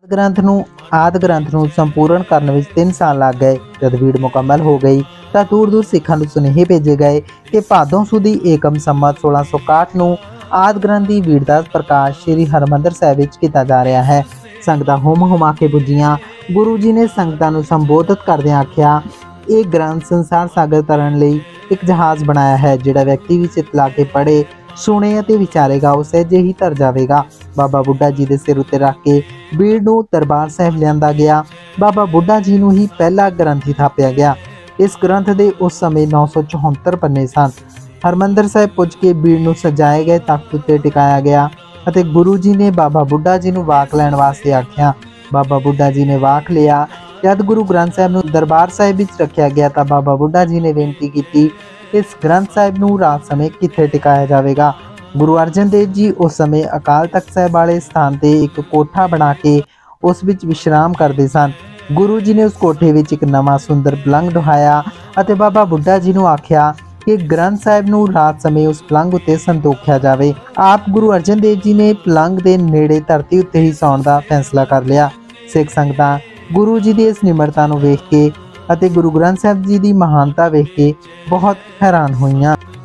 ਆਦਿ ਗ੍ਰੰਥ ਨੂੰ ਸੰਪੂਰਨ ਕਰਨ ਵਿੱਚ 3 ਸਾਲ ਲੱਗ ਗਏ। ਜਦ ਵੀੜ ਮੁਕੰਮਲ ਹੋ ਗਈ ਤਾਂ ਦੂਰ ਦੂਰ ਸਿੱਖਾਂ ਨੂੰ ਸੁਨੇਹੇ ਭੇਜੇ ਗਏ ਕਿ ਭਾਦੋਂ ਸੁਦੀ ਏਕਮ ਸੰਮਤ 1661 ਨੂੰ ਆਦਿ ਗ੍ਰੰਥ ਦੀ ਵੀੜ ਦਾ ਪ੍ਰਕਾਸ਼ ਸ੍ਰੀ ਹਰਿਮੰਦਰ ਸਾਹਿਬ ਵਿੱਚ ਕੀਤਾ ਜਾ ਰਿਹਾ ਹੈ। ਸੰਗਤਾਂ ਹੁਮ ਹੁਮਾ ਕੇ ਪੁੱਜੀਆਂ। ਗੁਰੂ ਜੀ ਨੇ ਸੰਗਤਾਂ ਨੂੰ ਸੰਬੋਧਿਤ ਕਰਦਿਆਂ ਆਖਿਆ, ਇਹ ਗ੍ਰੰਥ ਸੰਸਾਰ ਸਾਗਰ ਤਰਨ ਲਈ ਇੱਕ ਜਹਾਜ਼ ਬਣਾਇਆ ਹੈ। ਜਿਹੜਾ ਵਿਅਕਤੀ ਵੀ ਚਿੱਤ ਲਾ ਕੇ ਪੜ੍ਹੇ, ਸੁਣੇ ਅਤੇ ਵਿਚਾਰੇਗਾ ਉਹ ਸਹਿਜੇ ਹੀ ਤਰ ਜਾਵੇਗਾ। ਬਾਬਾ ਬੁੱਢਾ ਜੀ ਦੇ ਸਿਰ ਉੱਤੇ ਰੱਖ ਕੇ ਬੀੜ ਨੂੰ ਦਰਬਾਰ ਸਾਹਿਬ ਲਿਆਂਦਾ ਗਿਆ। ਬਾਬਾ ਬੁੱਢਾ ਜੀ ਨੂੰ ਹੀ ਪਹਿਲਾ ਗ੍ਰੰਥੀ ਥਾਪਿਆ ਗਿਆ। ਇਸ ਗ੍ਰੰਥ ਦੇ ਉਸ ਸਮੇਂ 974 ਪੰਨੇ ਸਨ। ਹਰਿਮੰਦਰ ਸਾਹਿਬ ਪੁੱਜ ਕੇ ਬੀੜ ਨੂੰ ਸਜਾਏ ਗਏ ਤਖਤ ਉੱਤੇ ਟਿਕਾਇਆ ਗਿਆ ਅਤੇ ਗੁਰੂ ਜੀ ਨੇ ਬਾਬਾ ਬੁੱਢਾ ਜੀ ਨੂੰ ਵਾਕ ਲੈਣ ਵਾਸਤੇ ਆਖਿਆ। ਬਾਬਾ ਬੁੱਢਾ ਜੀ ਨੇ ਵਾਕ ਲਿਆ। ਜਦ ਗੁਰੂ ਗ੍ਰੰਥ ਸਾਹਿਬ ਨੂੰ ਦਰਬਾਰ ਸਾਹਿਬ ਵਿੱਚ ਰੱਖਿਆ ਗਿਆ ਤਾਂ ਬਾਬਾ ਬੁੱਢਾ ਜੀ ਨੇ ਬੇਨਤੀ ਕੀਤੀ, ਇਸ ਗ੍ਰੰਥ ਸਾਹਿਬ ਨੂੰ ਰਾਤ ਸਮੇਂ ਕਿੱਥੇ ਟਿਕਾਇਆ ਜਾਵੇਗਾ। ਗੁਰੂ ਅਰਜਨ ਦੇਵ ਜੀ ਉਸ ਸਮੇਂ ਅਕਾਲ ਤਖਤ ਸਾਹਿਬ ਵਾਲੇ ਸਥਾਨ ਤੇ ਇੱਕ ਕੋਠਾ ਬਣਾ ਕੇ ਉਸ ਵਿੱਚ ਵਿਸ਼ਰਾਮ ਕਰਦੇ ਸਨ। ਗੁਰੂ ਜੀ ਨੇ ਉਸ ਕੋਠੇ ਵਿੱਚ ਇੱਕ ਨਵਾਂ ਸੁੰਦਰ ਪਲੰਘ ਢਾਇਆ ਅਤੇ ਬਾਬਾ ਬੁੱਢਾ ਜੀ ਨੂੰ ਆਖਿਆ ਕਿ ਗ੍ਰੰਥ ਸਾਹਿਬ ਨੂੰ ਰਾਤ ਸਮੇਂ ਉਸ ਪਲੰਘ ਉੱਤੇ ਸੰਤੋਖਿਆ ਜਾਵੇ। ਆਪ ਗੁਰੂ ਅਰਜਨ ਦੇਵ ਜੀ ਨੇ ਪਲੰਘ ਦੇ ਨੇੜੇ ਧਰਤੀ ਉੱਤੇ ਹੀ ਸੌਣ ਦਾ ਫੈਸਲਾ ਕਰ ਲਿਆ। ਸਿੱਖ ਸੰਗਤਾਂ ਗੁਰੂ ਜੀ ਦੀ ਇਸ ਨਿਮਰਤਾ ਨੂੰ ਵੇਖ ਕੇ ਅਤੇ ਗੁਰੂ ਗ੍ਰੰਥ ਸਾਹਿਬ ਜੀ ਦੀ ਮਹਾਨਤਾ ਵੇਖ ਕੇ ਬਹੁਤ ਹੈਰਾਨ ਹੋਈਆਂ।